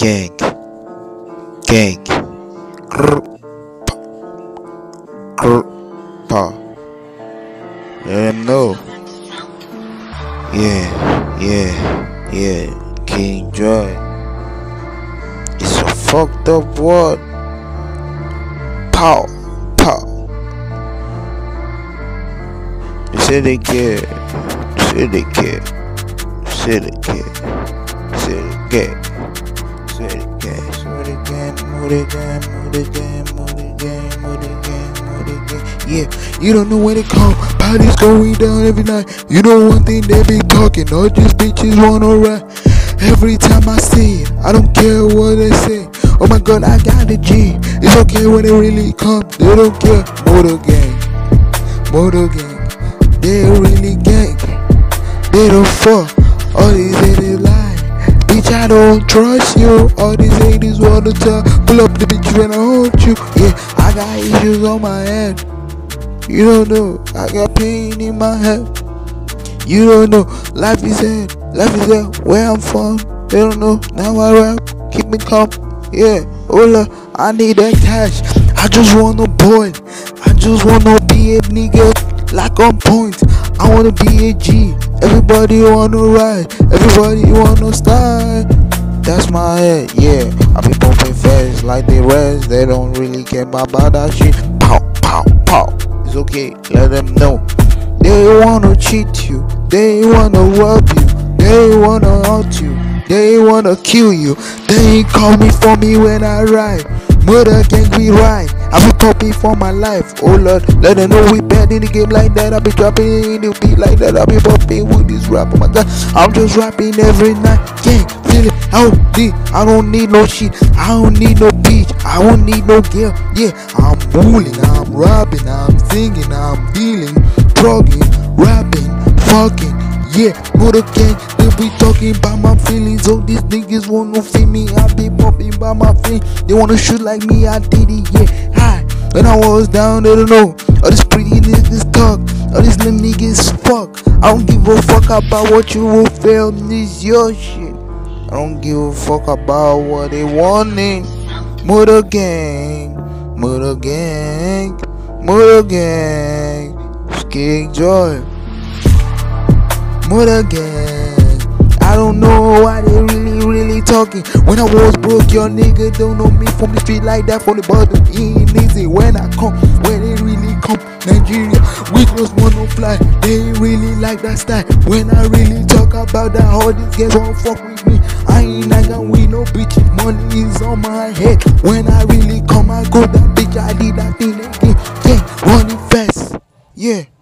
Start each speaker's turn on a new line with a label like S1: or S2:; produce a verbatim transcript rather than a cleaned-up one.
S1: Gang, gang, grr, grr, pa. Let them know. Yeah, yeah, yeah. King Joy. It's a fucked up word. Pow, pow. You say they care. You say they care. You say they care. You say they care. Say it again, say it again, move it again, move it again, move it again, move it again, move it again. Yeah, you don't know when it come, parties going down every night. You know one thing they be talking, all these bitches wanna ride. Every time I see it, I don't care what they say. Oh my god, I got a G. It's okay when they really come, they don't care. Motor gang, motor gang, they really gang. They don't fuck, all these haters lie. Bitch, I don't trust you. All these haters wanna talk. Pull up the bitch when I hold you. Yeah, I got issues on my head. You don't know, I got pain in my head. You don't know, life is hard. Life is hard. Where I'm from, they don't know. Now I rap, keep me calm. Yeah, hola, I need that cash. I just wanna boil. I just wanna be a nigga like on point. I wanna be a G. Everybody wanna ride, everybody wanna style. That's my head, yeah. I be pumping fast like the rest. They don't really care about that shit. Pow, pow, pow. It's okay, let them know. They wanna cheat you, they wanna rob you, they wanna hurt you, they wanna kill you. They ain't coming for me when I ride. Murder gang we ride. I be popping for my life. Oh Lord, let them know we bad in the game like that. I be dropping in the beat like that. I be popping with this rap. Oh my god, I'm just rapping every night. Gang, feel it. I don't need, I don't need no shit. I don't need no beach. I don't need no girl. Yeah, I'm bullying, I'm rapping, I'm singing, I'm dealing, drugging, rapping, fucking. Yeah, mother gang, they be talking about my feelings. Oh, these niggas wanna feel me. I be popping by my feelings. They wanna shoot like me, I did it, yeah. Hi, when I was down, they don't know. All these pretty niggas talk, all these little niggas fuck. I don't give a fuck about what you will feel, this your shit. I don't give a fuck about what they wanting. Mother gang, mother gang, mother gang, King Joy. Mother gang, I don't know why they really, really talking. When I was broke, your nigga don't know me from the street like that. From the bottom, it ain't easy when I come, where they really come. Nigeria, we just wanna fly. They really like that style. When I really talk about that, all these guys won't fuck with me. I ain't like that with no bitches. Money is on my head. When I really come, I go that bitch. I did that thing again. Yeah, running fast. Yeah.